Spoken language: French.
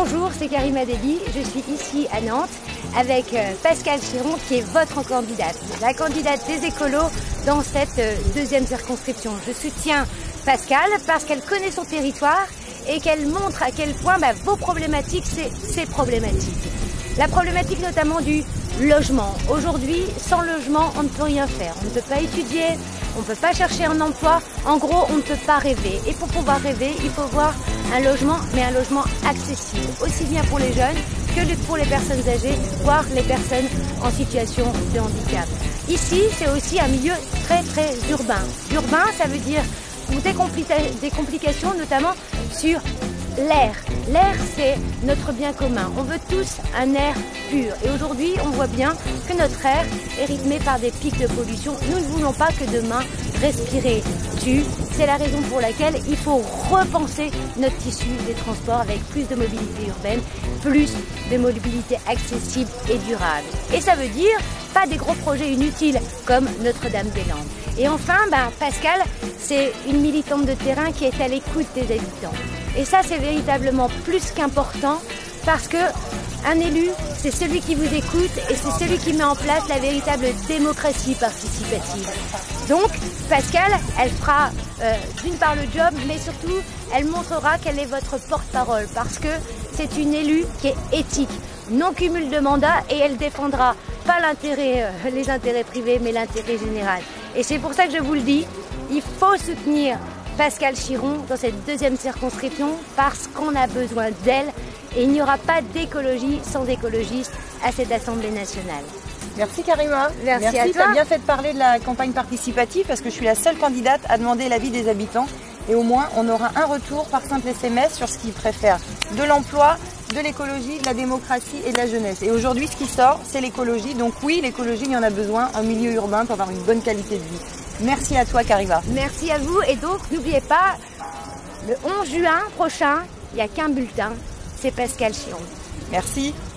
Bonjour, c'est Karima Deli, je suis ici à Nantes avec Pascale Chiron qui est votre candidate, la candidate des écolos dans cette deuxième circonscription. Je soutiens Pascale parce qu'elle connaît son territoire et qu'elle montre à quel point vos problématiques, c'est ses problématiques. La problématique notamment du logement. Aujourd'hui, sans logement, on ne peut rien faire. On ne peut pas étudier, on ne peut pas chercher un emploi. En gros, on ne peut pas rêver. Et pour pouvoir rêver, il faut voir un logement, mais un logement accessible, aussi bien pour les jeunes que pour les personnes âgées, voire les personnes en situation de handicap. Ici, c'est aussi un milieu très urbain. Urbain, ça veut dire des complications, notamment sur l'air. L'air, c'est notre bien commun. On veut tous un air pur. Et aujourd'hui, on voit bien que notre air est rythmé par des pics de pollution. Nous ne voulons pas que demain, respirer tue. C'est la raison pour laquelle il faut repenser notre tissu des transports avec plus de mobilité urbaine, plus de mobilité accessible et durable. Et ça veut dire pas des gros projets inutiles comme Notre-Dame-des-Landes. Et enfin, Pascale, c'est une militante de terrain qui est à l'écoute des habitants. Et ça, c'est véritablement plus qu'important parce que un élu, c'est celui qui vous écoute et c'est celui qui met en place la véritable démocratie participative. Donc, Pascale, elle fera d'une part le job, mais surtout, elle montrera qu'elle est votre porte-parole parce que c'est une élue qui est éthique, non cumul de mandats et elle défendra pas les intérêts privés, mais l'intérêt général. Et c'est pour ça que je vous le dis, il faut soutenir Pascale Chiron dans cette deuxième circonscription parce qu'on a besoin d'elle et il n'y aura pas d'écologie sans écologistes à cette Assemblée nationale. Merci Karima. Merci à toi. Tu as bien fait de parler de la campagne participative parce que je suis la seule candidate à demander l'avis des habitants et au moins on aura un retour par simple SMS sur ce qu'ils préfèrent de l'emploi, de l'écologie, de la démocratie et de la jeunesse. Et aujourd'hui ce qui sort c'est l'écologie, donc oui l'écologie il y en a besoin en milieu urbain pour avoir une bonne qualité de vie. Merci à toi Karima. Merci à vous et donc n'oubliez pas, le 11 juin prochain, il n'y a qu'un bulletin, c'est Pascale Chiron. Merci.